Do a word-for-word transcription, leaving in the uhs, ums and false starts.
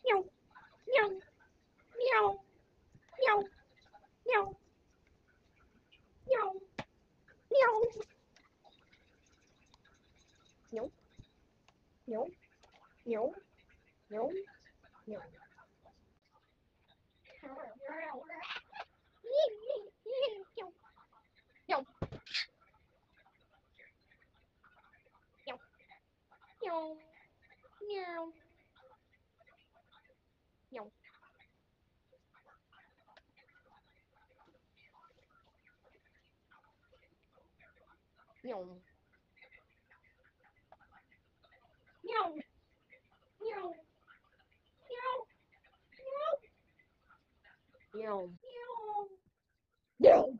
Meow, meow, meow, meow, meow, meow, meow, meow, meow, meow, meow, meow. Meow, meow, meow, meow, meow, meow, meow, meow, meow, meow, meow, meow.